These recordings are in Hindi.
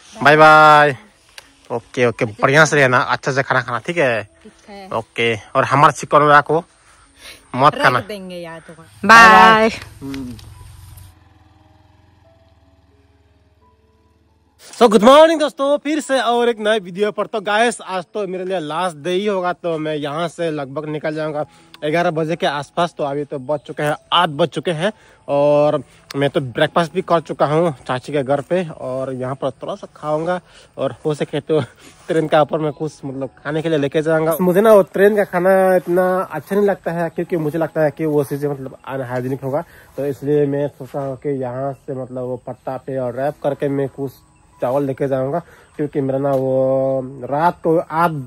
Bye bye. ओके ओके, बढ़िया से रहना, अच्छा से खाना खाना, ठीक है। ओके, और हमारा चिकन वाला को मत खाना देंगे यार। तो बाय। सो गुड मॉर्निंग दोस्तों, फिर से और एक नए वीडियो पर। तो गाइस आज तो मेरे लिए लास्ट डे ही होगा, तो मैं यहाँ से लगभग निकल जाऊंगा 11 बजे के आसपास। तो अभी तो बज चुके हैं 8 बज चुके हैं, और मैं तो ब्रेकफास्ट भी कर चुका हूँ चाची के घर पे, और यहाँ पर थोड़ा सा खाऊंगा, और हो सके तो ट्रेन का ऊपर में कुछ मतलब खाने के लिए लेके जाऊंगा। मुझे ना वो ट्रेन का खाना इतना अच्छा नहीं लगता है, क्योंकि मुझे लगता है कि वो चीज़ें मतलब अनहाइजीनिक होगा। तो इसलिए मैं सोचा हूँ कि यहाँ से मतलब वो पत्ता पे और रैप करके मैं कुछ चावल लेके जाऊंगा, क्योंकि मेरा ना वो रात को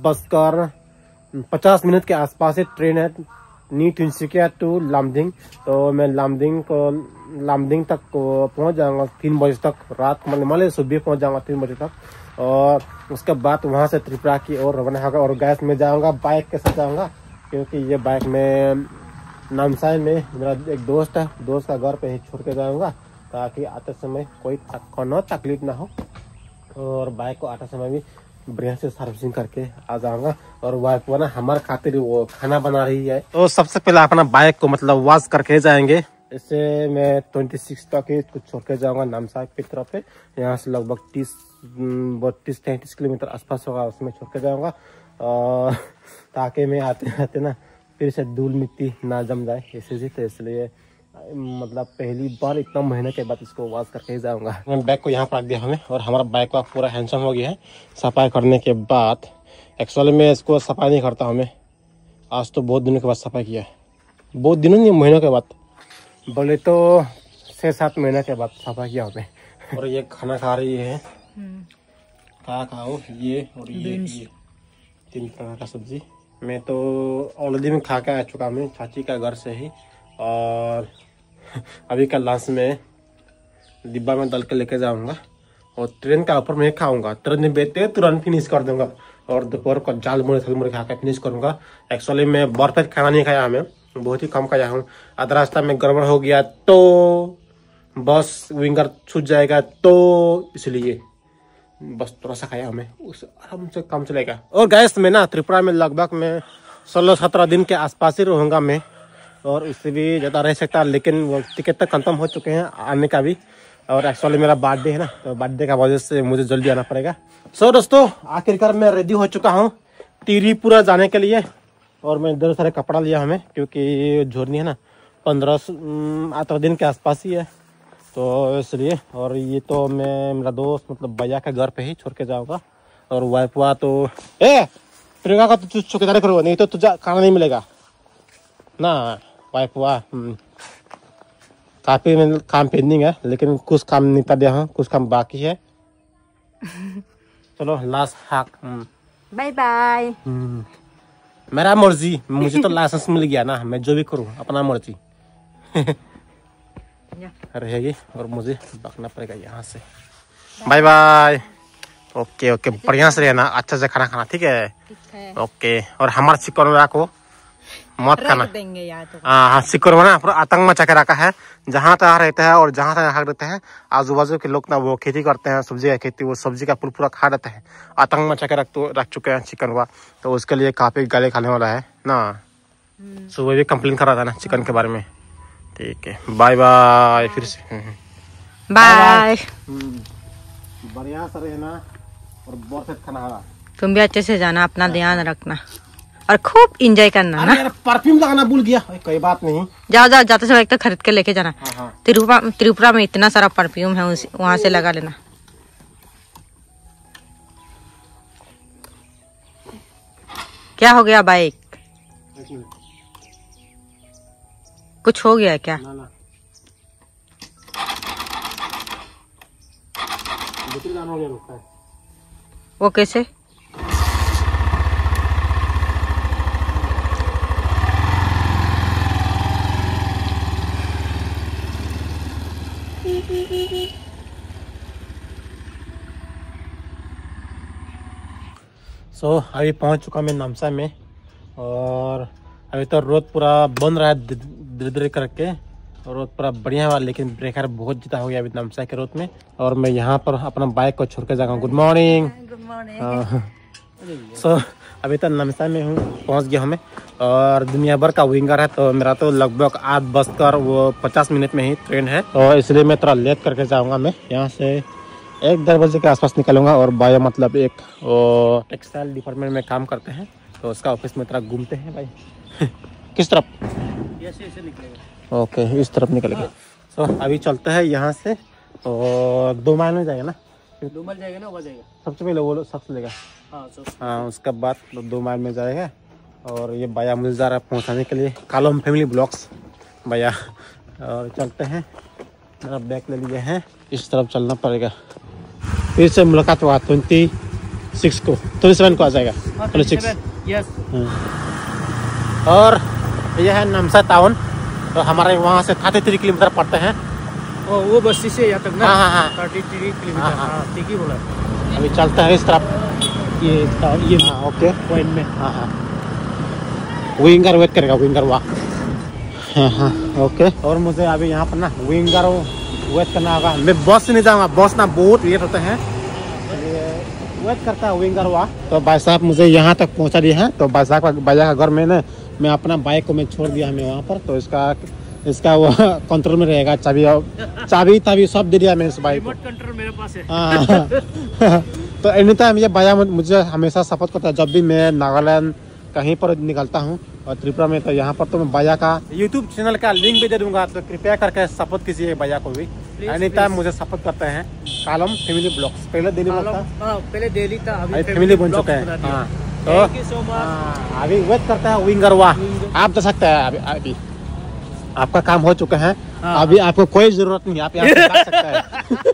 8:50 के आसपास से ट्रेन है, न्यू तिनसुकिया टू लामडिंग। तो मैं लामडिंग तक पहुंच जाऊंगा 3 बजे तक, रात को मतलब सुबह पहुंच जाऊंगा 3 बजे तक, और उसके बाद वहां से त्रिपुरा की ओर रवाना होगा। और गैस में जाऊंगा, बाइक के साथ जाऊंगा, क्योंकि ये बाइक में नामसाई में मेरा एक दोस्त है, दोस्त का घर पे ही छोड़ के जाऊंगा, ताकि आते समय कोई तकलीफ ना हो, और बाइक को आते समय भी बढ़िया से सर्विसिंग करके आ जाऊंगा। और वाइफ वो ना हमारे खातिर वो खाना बना रही है, तो सबसे पहले अपना बाइक को मतलब वॉश करके जाएंगे। इससे मैं 26 तक ही कुछ छोड़ के जाऊंगा नामसाई की तरफ पे। यहाँ से लगभग 32-33 किलोमीटर आसपास होगा, उसमें छोड़ के जाऊंगा, ताकि मैं आते आते ना फिर से धूल मिट्टी ना जम जाए ऐसे। तो इसलिए मतलब पहली बार इतना महीने के बाद इसको वॉश करके ही जाऊंगा। मैं बैग को यहाँ पर रख दिया हमें, और हमारा बैग का पूरा हैंडसम हो गया है सफाई करने के बाद। एक्चुअली मैं इसको सफाई नहीं करता हूँ, मैं आज तो बहुत दिनों के बाद सफाई किया है, बहुत दिनों नहीं महीनों के बाद, बोले तो 6-7 महीने के बाद सफाई किया हमें। और ये खाना खा रही है, खाओ ये और ये 3 प्रकार का सब्जी। मैं तो ऑलरेडी में खा के आ चुका हूँ चाची का घर से ही, और अभी का लंच में डिब्बा में डाल के लेके जाऊंगा, और ट्रेन का ऊपर में खाऊंगा। ट्रेन में बैठते तुरंत फिनिश कर दूंगा, और दोपहर को जाल मुड़े खा के फिनिश करूंगा। एक्चुअली मैं बर्फेट खाना नहीं खाया, हमें बहुत ही कम खाया हूँ। आधा रास्ता में गड़बड़ हो गया तो बस विंगर छूट जाएगा, तो इसलिए बस थोड़ा सा खाया हमें, उस आराम से काम चलेगा। और गैस में ना त्रिपुरा में लगभग मैं 16-17 दिन के आसपास ही रहूँगा मैं, और उससे भी ज़्यादा रह सकता, लेकिन वो टिकट तक कंफर्म हो चुके हैं आने का भी। और एक्चुअली मेरा बर्थडे है ना, तो बर्थडे का वजह से मुझे जल्दी आना पड़ेगा। सो दोस्तों, आखिरकार मैं रेडी हो चुका हूँ त्रिपुरा जाने के लिए, और मैं इधर सारे कपड़ा लिया हमें, क्योंकि झोरनी है ना 15-18 दिन के आसपास ही है, तो इसलिए। और ये तो मैं मेरा दोस्त मतलब भैया के घर पे ही छोड़ के जाऊँगा, और वाइफ हुआ तो प्रियंका का तो चौकीदारी करो, नहीं तो तुझे खाना नहीं मिलेगा ना। वाइफ हुआ काफी काम पेंडिंग है, लेकिन कुछ काम निपटा दिया हूँ, कुछ काम बाकी है। चलो लास्ट हाक। Bye bye. मेरा मर्जी, मुझे तो लाइसेंस मिल गया ना, मैं जो भी करूँ अपना मर्जी रहेगी, और मुझे भागना पड़ेगा यहाँ से। Bye bye. ओके ओके, बढ़िया से रहना, अच्छा से खाना खाना, ठीक है। ओके, और हमारा चिकन वाला को मत खाना देंगे यार। तो हाँ, सिक्कोर ना पूरा आतंक मचा के रखा है, जहाँ तक रहता है, और जहाँ तक रहते हैं आजू बाजू के लोग ना वो खेती करते हैं, सब्जी का खेती, वो सब्जी का पूरा खा रहता है, आतंक मचा के रख चुके हैं चिकन हुआ। तो उसके लिए काफी गाली खाने वाला है ना, सुबह भी कंप्लेन कर रहा था ना चिकन के बारे में। ठीक है, बाय बाय फिर से बाय। बढ़िया से रहना, और बहुत खाना खाना। तुम भी अच्छे से जाना, अपना ध्यान रखना, और खूब एंजॉय करना ना। परफ्यूम लगाना भूल गया, कोई बात नहीं। जाओ जाते समय एक तो खरीद के लेके जाना। हाँ। त्रिपुरा में इतना सारा परफ्यूम है, वहां से लगा लेना। क्या हो गया बाइक? कुछ हो गया क्या? ना। वो कैसे? अभी पहुंच चुका मैं नामसाई में, और अभी तो रोड पूरा बंद रहा है धीरे धीरे करके, रोड पूरा बढ़िया हुआ, लेकिन ब्रेकर बहुत ज़्यादा हो गया अभी नामसाई के रोड में। और मैं यहाँ पर अपना बाइक को छोड़ कर जाऊँगा। Good morning. सो अभी तक नामसाई में हूँ, पहुँच गया हमें। और दुनिया भर का विंगर है, तो मेरा तो लगभग 8:50 में ही ट्रेन है, तो इसलिए मैं थोड़ा लेट करके जाऊँगा। मैं यहाँ से 1-1:30 बजे के आसपास निकलूँगा। और बाया मतलब एक टेक्सटाइल डिपार्टमेंट में काम करते हैं, तो उसका ऑफिस में थोड़ा घूमते हैं भाई। किस तरफ? ऐसे निकलेगा। ओके, इस तरफ निकलेगा। सो अभी चलते हैं यहाँ से, और 2 माइल में जाएगा ना? 2 माइल जाएगा ना, वहाँ जाएगा सबसे पहले वो लोग सबसे लेगा। हाँ, उसके बाद 2 माइल में जाएगा। और ये भैया मुझे जा रहा है पहुँचाने के लिए, कालम फैमिली ब्लॉग्स भैया। और चलते हैं, मेरा बैग ले लिए हैं, इस तरफ चलना पड़ेगा। फिर से मुलाकात हुआ 27 को, 27 को आ जाएगा। 26। और यह है नामसाई टाउन, तो हमारे वहाँ से 33 किलोमीटर पड़ते हैं। वो बस्ती से यहाँ तक ना? हाँ 33 किलोमीटर। हाँ ठीक ही बोला। अभी चलता है इस तरफ, ये ओके पॉइंट में। हाँ विंगर वेट करेगा, विंगर वाह। हाँ ओके। और मुझे अभी यहाँ पर ना विंगर वेट करना होगा। मैं बस से नहीं जाऊँगा, बस ना बहुत लेट होते हैं, वेट करता है विंगर हुआ। तो भाई साहब मुझे यहाँ तक पहुँचा दिया है। तो भाई साहब भैया का घर में ना, मैं अपना बाइक को मैं छोड़ दिया हमें वहाँ पर, तो इसका वो कंट्रोल में रहेगा। चाबी सब दे दिया मैंने इस बाइक को। कंट्रोल मेरे पास है। हाँ तो एनी टाइम ये भैया मुझे हमेशा सपोर्ट करता है। जब भी मैं नागालैंड कहीं पर निकलता हूँ और त्रिपुरा में, तो यहाँ पर तो मैं भैया का यूट्यूब चैनल का लिंक भी दे दूंगा, तो कृपया करके सपोर्ट कीजिए भैया को भी। एनी टाइम मुझे सपोर्ट करते हैं। कालम फैमिली ब्लॉग्स पहले डेली था, पहले डेली था, अभी फैमिली बन चुका है। हाँ तो अभी वेट करता है विंगर वाह। आप जा सकते हैं अभी आपका काम हो चुका है। अभी आपको कोई जरूरत नहीं, आप यहाँ से जा सकते हैं।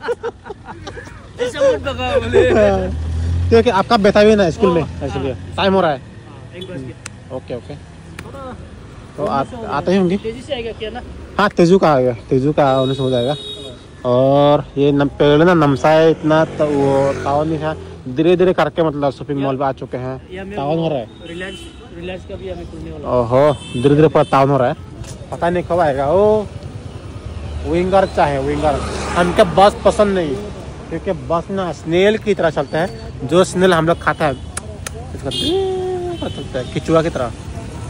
क्योंकि आपका बेटा भी ना स्कूल में, इसलिए टाइम हो रहा है। ओके तो आप आते ही होंगे। तेजी से आएगा क्या ना? हाँ तेजू का आएगा, तेजू का आने से हो जाएगा। और ये पहले ना नामसाई इतना तो वो टाउन नहीं था, धीरे धीरे करके मतलब शॉपिंग मॉल पे आ चुके हैं। टाउन हो रहा है, रिलायंस का भी हमें खुलने वाला। ओहो धीरे धीरे पूरा टाउन हो रहा है। पता नहीं कब आएगा वो विंगर। चाहे विंगर, हमको बस पसंद नहीं, क्योंकि बस ना स्नेल की तरह चलता है। जो स्नेल हम लोग खाता है चलता है किचुआ की तरह।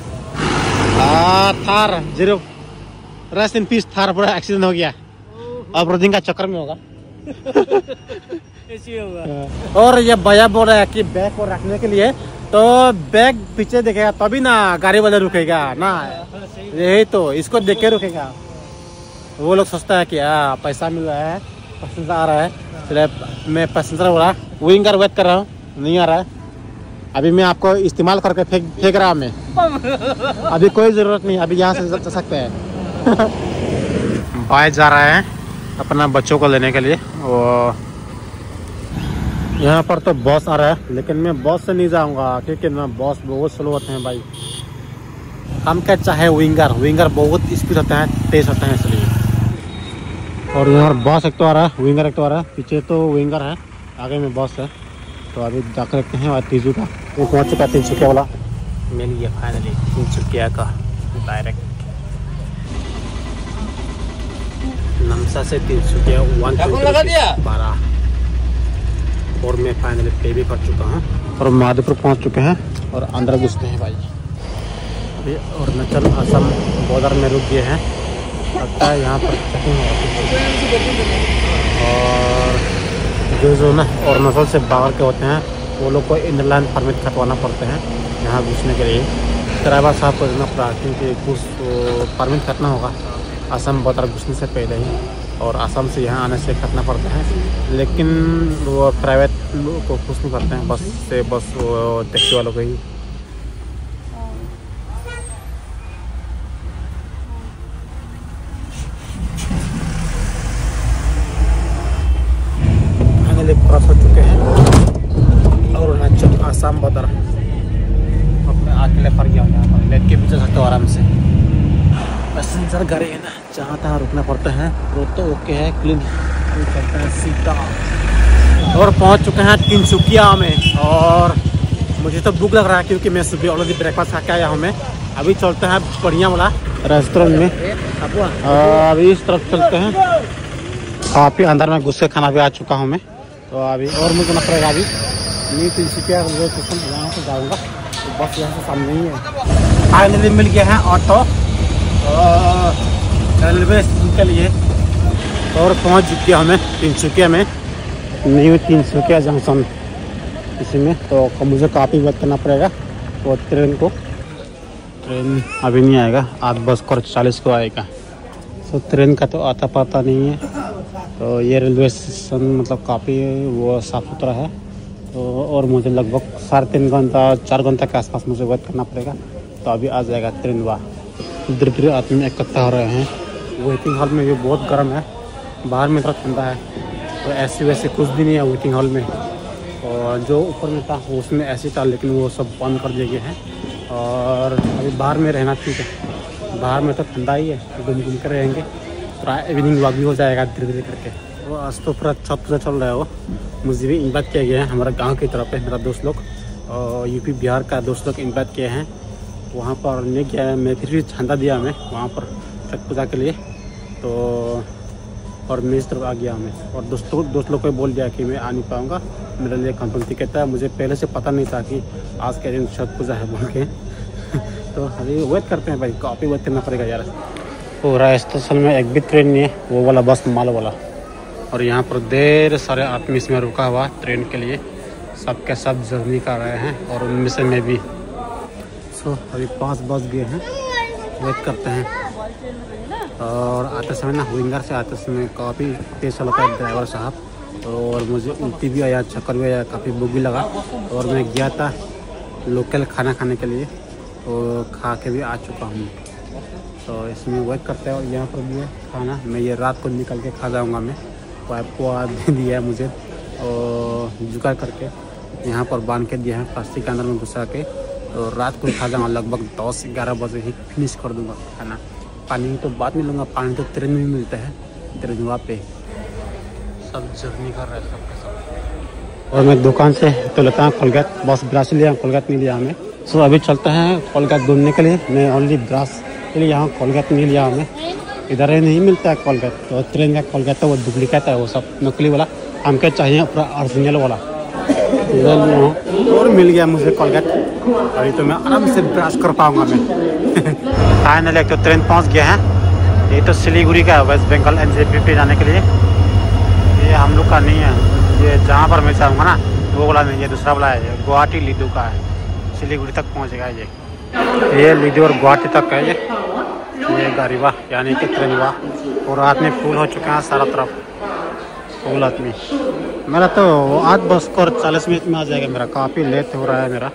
Thar 0 rest in peace. Thar पूरा एक्सीडेंट हो गया, अब रोडिंग का चक्कर में होगा। ऐसे होगा। और ये भैया बोल रहा है कि बैग को रखने के लिए, तो बैग पीछे देखेगा तभी ना गाड़ी वाला रुकेगा ना, यही तो इसको देख के रुकेगा। वो लोग सोचता है कि पैसा मिल रहा है, पैसेंजर आ रहा है, चले मैं पैसेंजर बोला विंगर वेट कर रहा हूँ, नहीं आ रहा है। अभी मैं आपको इस्तेमाल करके फेंक रहा हूँ मैं। अभी कोई ज़रूरत नहीं, अभी यहाँ से जा सकते हैं। भाई जा रहा है अपना बच्चों को लेने के लिए। वो यहाँ पर तो बस आ रहा है, लेकिन मैं बस से नहीं जाऊँगा, क्योंकि ना बस बहुत स्लो होते हैं भाई। हम क्या चाहे विंगर बहुत स्पीड होता है, तेज होता है, इसलिए। और यहाँ बस एक तो आ रहा है, विंगर एक तो आ रहा है, पीछे तो विंगर है, आगे में बस है। तो अभी जाकर रखते हैं। और तीजू का वो पहुँच चुका है, 300 वाला मिल गया फाइनली, 300 का डायरेक्ट नमसा से 300 112। और मैं फाइनली पे भी कर चुका हूँ और माधोपुर पहुँच चुके हैं और अंदर घुसते हैं भाई अभी। अरुणाचल असम बॉर्डर में रुक गए हैं, लगता है यहाँ पर चेकिंग होगा। और जो ना अरुणाचल से बाहर के होते हैं, वो लोग को इनलाइन परमिट कटवाना पड़ते हैं यहाँ घुसने के लिए। ड्राइवर साहब को देना पड़ा, क्योंकि कुछ परमिट कटना होगा असम बॉर्डर घुसने से पहले ही, और असम से यहाँ आने से कटना पड़ता है। लेकिन वो प्राइवेट को खुश नहीं करते हैं, बस से बस वो टैक्सी वालों को ही। फाइनली क्रॉस हो चुके हैं और अरुणाचल असम बॉर्डर। अपने अकेले पर गया यहाँ पर लेट के भी जा सकते हो आराम से। पैसेंजर गाड़ी है ना, जहाँ तहाँ रुकना पड़ता है। रोड तो ओके है, क्लीन चलता है सीधा। और पहुँच चुके हैं 300 में। और मुझे तो भूख लग रहा है, क्योंकि मैं सुबह ऑलरेडी ब्रेकफास्ट खा के आया हूँ मैं। अभी चलते हैं बढ़िया वाला रेस्टोरेंट में। अभी इस तरफ चलते हैं। काफ़ी अंदर में घुस के खाना भी आ चुका हूँ मैं। तो अभी और मुझे ना पड़ेगा अभी न्यू तिनसुकिया रेलवे स्टेशन, यहाँ से जाऊँगा। तो बस यहाँ से सामने ही है। फाइनली मिल गया है ऑटो रेलवे स्टेशन के लिए और पहुँच चुकी है हमें तिनसुकिया में, न्यू तिनसुकिया जंक्शन इसी में। तो मुझे काफ़ी वेट करना पड़ेगा वो ट्रेन को। ट्रेन अभी नहीं आएगा, 8:40 को आएगा। तो ट्रेन का तो आता पता नहीं है। तो ये रेलवे स्टेशन मतलब काफ़ी वो साफ़ सुथरा है। तो और मुझे लगभग 3.5 घंटा 4 घंटा के आसपास मुझे वेट करना पड़ेगा। तो अभी आ जाएगा ट्रेन। वाह, धीरे धीरे आदमी इकट्ठा हो रहे हैं। वेटिंग हॉल में भी बहुत गर्म है, बाहर में थोड़ा ठंडा है। तो ऐसे वैसे कुछ भी नहीं है वेटिंग हॉल में। और जो ऊपर में था उसमें ऐसे था, लेकिन वो सब बंद कर दिए गए हैं। और अभी बाहर में रहना ठीक है, बाहर में तो ठंडा ही है, घूम घूम कर रहेंगे। थोड़ा इवनिंग वॉक भी हो जाएगा धीरे धीरे करके। वो आज तो पूरा छत पूजा चल रहा है। वो मुझे भी इन्वाइट किया गया है हमारा गांव की तरफ है, मेरा दोस्त लोग और यूपी बिहार का दोस्त लोग इन्वाइट किए हैं। वहाँ पर नहीं गया है मैं, फिर भी झंडा दिया मैं वहाँ पर छठ पूजा के लिए। तो और मैं इस तरफ आ गया हमें, और दोस्त लोग को बोल दिया कि मैं आ नहीं पाऊँगा, मेरे लिए कंफर्म टिकट था। मुझे पहले से पता नहीं था कि आज के दिन छठ पूजा है बोल के। तो अभी वेट करते हैं भाई, काफ़ी वेट करना पड़ेगा यार। पूरा स्टेशन में एक भी ट्रेन नहीं है, वो वाला बस माल वाला। और यहाँ पर ढेर सारे आदमी इसमें रुका हुआ ट्रेन के लिए, सब के सब जर्नी कर रहे हैं और उनमें से मैं भी। सो अभी 5 बज गए हैं, वेट करते हैं। और आते समय ना विंगर से आते समय काफ़ी तेज चलाता है ड्राइवर साहब। और मुझे उल्टी भी आया, चक्कर भी आया, काफ़ी भूख भी लगा। और मैं गया था लोकल खाना खाने के लिए, तो खा के भी आ चुका हूँ। तो इसमें वेट करते हैं। और यहाँ पर भी है खाना, मैं ये रात को निकल के खा जाऊँगा। मैं पाइप को दे दिया है मुझे और जुगाड़ करके यहाँ पर बांध के दिया है प्लास्टिक के अंदर में घुसा के। तो रात को खा जाऊँगा, लगभग 10-11 बजे ही फिनिश कर दूँगा खाना। पानी तो बाद में लूँगा, पानी तो ट्रेन में भी मिलता है, ट्रेन वहाँ पे सब जर्नी कर रहे हैं सबके सब। और मैं दुकान से तो लेता हूँ कोलगेट, बस ब्रश लिया, कोलगेट नहीं लिया हमें। सो अभी चलते हैं कोलगेट ढूंढने के लिए। मैं ओनली ब्रश के लिए यहाँ कोलगेट नहीं लिया हमें, इधर ही नहीं मिलता है कोलगेट। तो ट्रेन का कोलगेट है वो डुप्लीकेट है, वो सब नकली वाला, हमको चाहिए पूरा ओरिजिनल वाला। और मिल गया मुझे कोलगेट, अभी तो मैं आराम से ब्रश कर पाऊँगा मैं। फाइनली एक तो ट्रेन पहुँच गया है। ये तो सिलीगुड़ी का है, वेस्ट बंगाल एनजेपी पे जाने के लिए। ये हम लोग का नहीं है, ये जहाँ पर मैं चाहूँगा ना वो वाला नहीं, ये दूसरा वाला है, ये गुवाहाटी लीडू का है। सिलीगुड़ी तक पहुँचेगा ये लीडू और गुवाहाटी तक है ये गाड़ी वाह, यानी कि ट्रेन वाह। और रात में फुल हो चुके हैं सारा तरफ, फुल आदमी। मेरा तो 8:40 में आ जाएगा मेरा, काफ़ी लेट हो रहा है मेरा।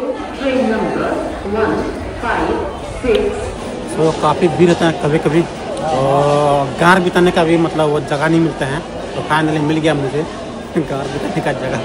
तो काफ़ी भीड़ रहता है कभी कभी, और गार बिताने का भी मतलब वो जगह नहीं मिलता है। तो फाइनली मिल गया मुझे गार बिताने का जगह।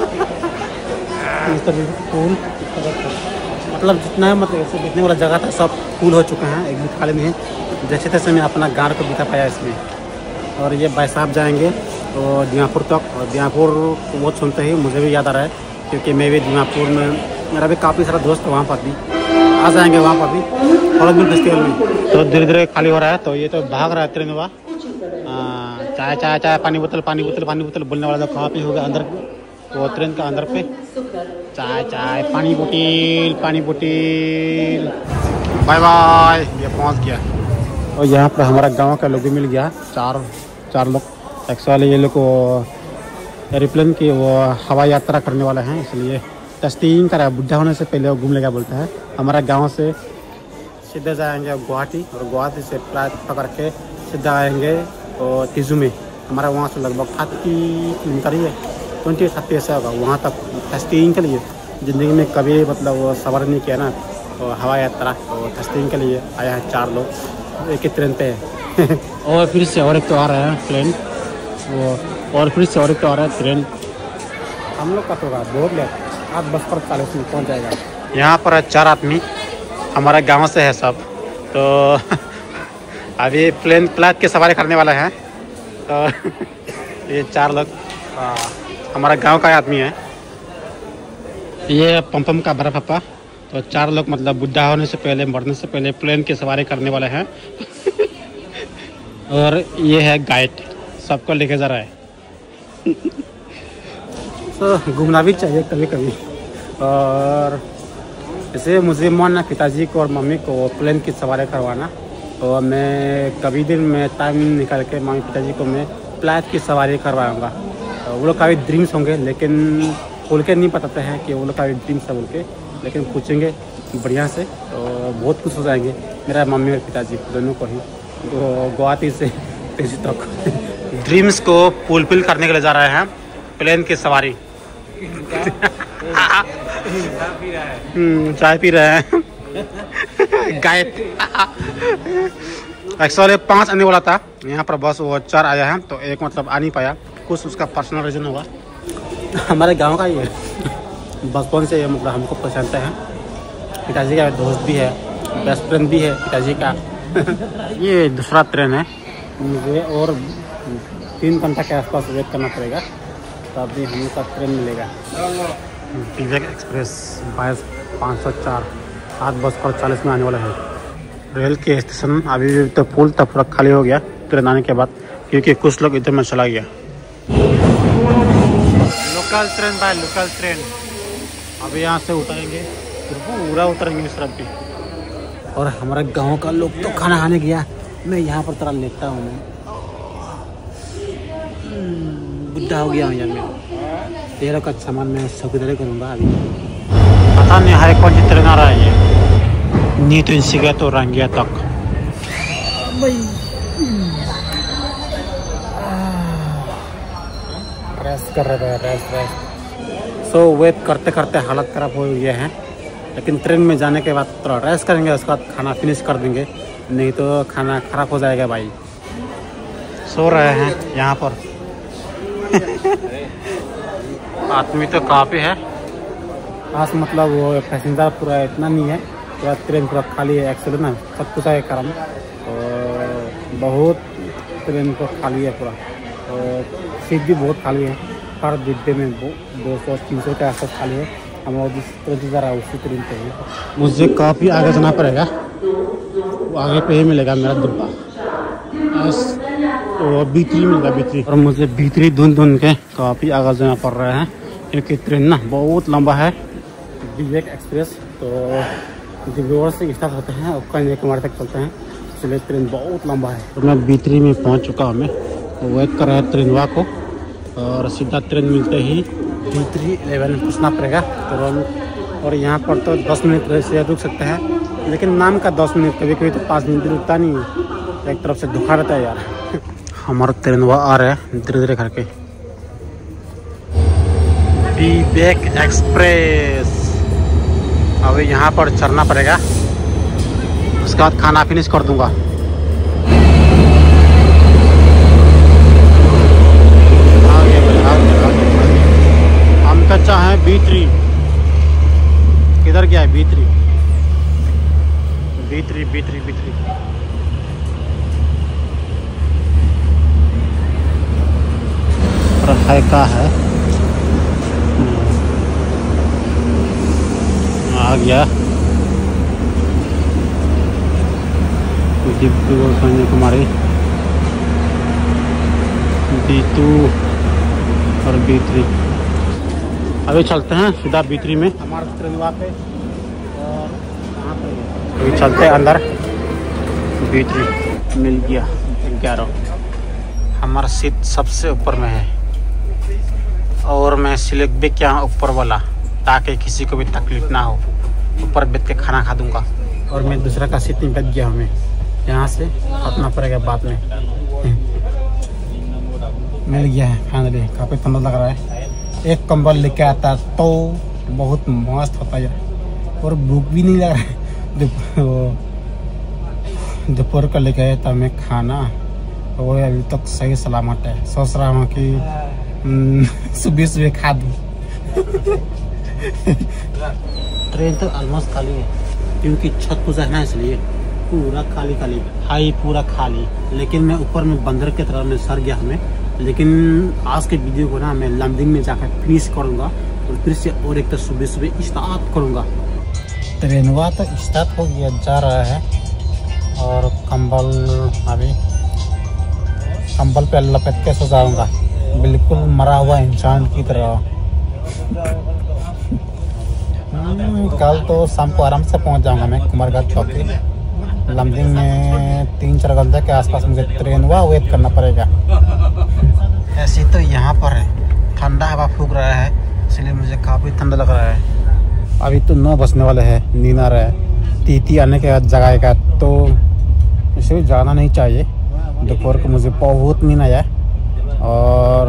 फूल मतलब जितना है, मतलब ऐसे बितने वाला जगह था सब फूल हो चुके हैं, एक भी खाली नहीं है। जैसे तैसे मैं अपना गार को बिता पाया इसमें। और ये भाई साहब जाएंगे तो दीमापुर तक, और दीमापुर वो सुनते ही मुझे भी याद आ रहा है, क्योंकि मैं भी दीमापुर में, मेरा भी काफ़ी सारा दोस्त है वहाँ पर भी, आ जाएंगे वहाँ पर भी हॉर्नबिल फेस्टिवल में। तो धीरे धीरे खाली हो रहा है। तो ये तो भाग रहा है ट्रेन हुआ, चाय चाय चाय, पानी बोतल पानी बोतल पानी बोतल बोलने वाला तो काफ़ी होगा अंदर, वो ट्रेन का अंदर पे चाय चाय पानी बोतल पानी बोतल। बाय बाय, ये पहुँच गया। और यहाँ पर हमारा गांव का लोग भी मिल गया, चार लोग। एक्चुअली ये लोग एरोप्लेन की वो हवाई यात्रा करने वाले हैं, इसलिए टेस्टिंग करा, बुढ़ा होने से पहले वो घूम लेगा बोलता है। हमारा गांव से सीधे जाएंगे गुवाहाटी, और गुवाहाटी से फ्लाइट पकड़ के सीधा आएंगे और तिजू में। हमारा वहाँ से लगभग 30 किलोमीटर ही है, 20-30 ऐसा होगा वहाँ तक। टेस्टिंग के लिए ज़िंदगी में कभी मतलब वो सफ़र नहीं किया ना, तो हवाई यात्रा और टेस्टिंग के लिए आया है 4 लोग, एक ही ट्रेन पे है। और फिर से और एक तो आ रहा है प्लेन, वो और फिर से और एक तो आ रहा है ट्रेन। हम लोग का तो बहुत लेट, 8:40 में पहुँच जाएगा। यहाँ पर 4 आदमी हमारे गांव से है सब। तो अभी प्लेन फ्लाइट की सवारी करने वाला है। तो ये 4 लोग हमारा गांव का आदमी है। ये पम्पम का बड़ा पापा, तो 4 लोग मतलब बुढ़ा होने से पहले, मरने से पहले प्लेन की सवारी करने वाले हैं। और ये है गाइड, सबको लेके जा रहा है। तो घूमना भी चाहिए कभी कभी। और जैसे मुझे मन है पिताजी को और मम्मी को प्लेन की सवारी करवाना, तो मैं कभी दिन में टाइम निकाल के मम्मी पिताजी को मैं फ्लाइट की सवारी करवाऊँगा। तो वो लोग का भी ड्रीम्स होंगे, लेकिन बोल के नहीं बताते हैं कि वो लोग का भी ड्रीम्स है बोल के, लेकिन पूछेंगे बढ़िया से तो बहुत खुश हो जाएंगे मेरा मम्मी और पिताजी दोनों को ही। तो गुवाहाटी से तेजी तक ड्रीम्स को फुलफिल करने के लिए जा रहे हैं प्लेन की सवारी। चाय पी रहे हैं। गाइड एक्चुअली 5 आने वाला था यहाँ पर, बस वो 4 आया है, तो एक मतलब आ नहीं पाया, कुछ उसका पर्सनल रीजन होगा। हमारे गांव का ही है, बचपन से मतलब हमको पहचानते हैं। पिताजी का दोस्त भी है, बेस्ट फ्रेंड भी है पिताजी का। ये दूसरा ट्रेन है, मुझे और 3 घंटा के आसपास वेट करना पड़ेगा, तभी हम लोग का ट्रेन मिलेगा। विवेक एक्सप्रेस 22/504 7:40 में आने वाला है। रेल के स्टेशन अभी तो फुल तक पूरा खाली हो गया ट्रेन आने के बाद, क्योंकि कुछ लोग इधर में चला गया। लोकल ट्रेन भाई, लोकल ट्रेन। अभी यहाँ से उतरेंगे, पूरा उतरेंगे इस तरफ भी। और हमारे गांव का लोग तो खाना खाने गया, मैं यहाँ पर तरह लेटता हूँ। मैं बुढ़ा हो गया हूँ यार, मैं 13 का सामान मैं चौकीदारी करूँगा अभी। पता नहीं है कौन सी ट्रेन आ रहा है ये, नी तिनसुकिया तो रंगिया तक। रेस्ट कर रहे हैं, रेस्ट। सो वेट करते करते हालत ख़राब हो गया है, लेकिन ट्रेन में जाने के बाद थोड़ा रेस्ट करेंगे, उसके बाद खाना फिनिश कर देंगे, नहीं तो खाना ख़राब हो जाएगा भाई। सो रहे हैं यहाँ पर। आदमी तो काफ़ी है आज, मतलब वो पैसेंजर पूरा इतना नहीं है, पूरा ट्रेन पूरा खाली है। एक्चुअली ना सब कुछ है कारण, तो बहुत ट्रेन तो खाली है पूरा, तो सीट भी बहुत खाली है। हर डिब्बे में 200-300 के आसपास खाली है। हम लोग जिस ट्रेन से जा रहा है उसी ट्रेन पे ही। मुझे काफ़ी आगे जाना पड़ेगा, वो आगे पे ही मिलेगा मेरा डिब्बा। तो B3 मिलेगा, B3। और मुझे B3 ढूंढ के काफ़ी आगे जाना पड़ रहा है, क्योंकि ट्रेन ना बहुत लंबा है। विवेक एक्सप्रेस तो डिब्रूगढ़ से स्टार्ट होते हैं और कन्याकुमारी तक चलते हैं, इसलिए ट्रेन बहुत लंबा है। तो मैं B3 में पहुंच चुका हूँ, मैं वेट कर रहा है ट्रेनवा को, और सीधा ट्रेन मिलते ही B311 पूछना पड़ेगा तुरंत। और यहाँ पर तो 10 मिनट से रुक सकते हैं, लेकिन नाम का 10 मिनट, कभी कभी तो 5 मिनट रुकता नहीं है, एक तरफ से धोखा रहता है यार। हमारा ट्रेनवा आ रहा है धीरे धीरे करके। विवेक एक्सप्रेस अभी यहाँ पर चढ़ना पड़ेगा, उसके बाद खाना फिनिश कर दूंगा। हम तो चाहें B3, किधर गया है B3? और है का है, आ गया डिब्रूगढ़ कन्याकुमारी B2 और B3। अभी चलते हैं सीधा B3 में, हमारा ट्रेन वहाँ पे, और यहाँ पे अभी चलते हैं अंदर। B3 मिल गया 11, हमारा सीट सबसे ऊपर में है, और मैं सिलेक्ट भी किया ऊपर वाला, ताकि किसी को भी तकलीफ ना हो। ऊपर बैठ के खाना खा दूंगा। और मैं दूसरा का सीट में बैठ गया, हमें यहाँ से हटना पड़ेगा बाद में। मिल गया है फाइनली, काफ़ी ठंडा लग रहा है। एक कंबल लेके आता तो बहुत मस्त होता है, और भूख भी नहीं लग रहा है। दोपहर का लेके आया था मैं खाना, वो अभी तक सही सलामत है। सोच रहा हूँ कि सुबह खा दूँ। ट्रेन तो ऑलमोस्ट खाली है, क्योंकि छत पूजा है ना, इसलिए पूरा खाली हाई पूरा खाली। लेकिन मैं ऊपर में बंदर की तरह में सर गया हमें, लेकिन आज के वीडियो को ना मैं लमडिंग में जाकर फिनिश करूँगा, और फिर से और एक तो सुबह स्टार्ट करूँगा। ट्रेनवा तो स्टार्ट हो गया, जा रहा है। और कंबल अभी कंबल पे लपेट के सो जाऊंगा, बिल्कुल मरा हुआ इंसान की तरह। कल तो शाम को आराम से पहुंच जाऊंगा मैं कुमारघाट चौकी। लमडिंग में 3-4 घंटे के आसपास मुझे ट्रेनवा वेट करना पड़ेगा। ऐसी तो यहाँ पर है, ठंडा हवा फूक रहा है, इसलिए मुझे काफ़ी ठंडा लग रहा है। अभी तो 9 बजने वाले हैं, नींद आ रहा है। टीटी आने के बाद जगाएगा तो इसे जाना नहीं चाहिए। दोपहर को मुझे बहुत नींद आया और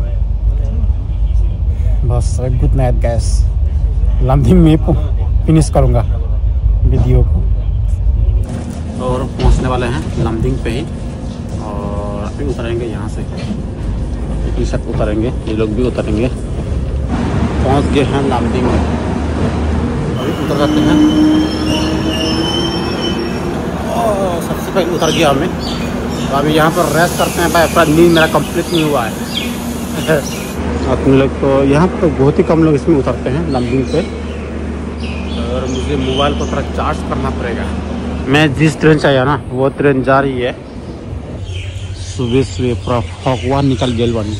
बस गुड नाइट गैस। लमडिंग में फिनिश करूँगा वीडियो को। और पहुँचने वाले हैं लमडिंग पे ही, और अभी उतरेंगे यहाँ से। ये सब उतरेंगे, ये लोग भी उतरेंगे। पहुँच गए हैं लमडिंग में, अभी उतर जाते हैं। और सबसे पहले उतर गया हमें, तो अभी यहाँ पर रेस्ट करते हैं। भाई अपना नींद मेरा कंप्लीट नहीं हुआ है। अपने लोग तो यहाँ पर बहुत ही कम लोग इसमें उतरते हैं लमडिंग पे। और मुझे मोबाइल को थोड़ा चार्ज करना पड़ेगा। मैं जिस ट्रेन से आया ना वो ट्रेन जा रही है। सुबह सुबह पूरा फॉगवा निकल गया बनी,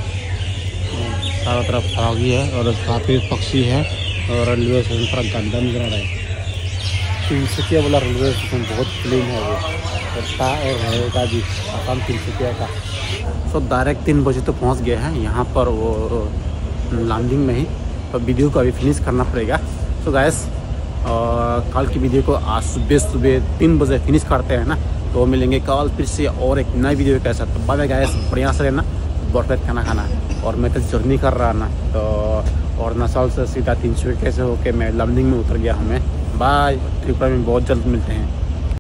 चारों तरफ फॉगी है और काफ़ी पक्षी है। और रेलवे स्टेशन पूरा गंदा नजर आ रहा है। तिनसुकिया वाला रेलवे स्टेशन बहुत क्लीन है वो, और रहेगा भी आसाम तिनसुकिया का। सो डायरेक्ट 3 बजे तो पहुंच गए हैं यहाँ पर वो लमडिंग में ही। तो वीडियो को अभी फिनिश करना पड़ेगा। तो गैस कल की वीडियो को आज सुबह 3 बजे फिनिश करते हैं ना, तो मिलेंगे कल फिर से और एक नई वीडियो के साथ। तो बाय गैस, बढ़िया से रहना, बर्फेट खाना खाना। और मैं कल जर्नी कर रहा ना, तो और नसल से सीधा 300 कैसे होके मैं लमडिंग में उतर गया हूँ मैं। बाय, त्रिपुरा में बहुत जल्द मिलते हैं।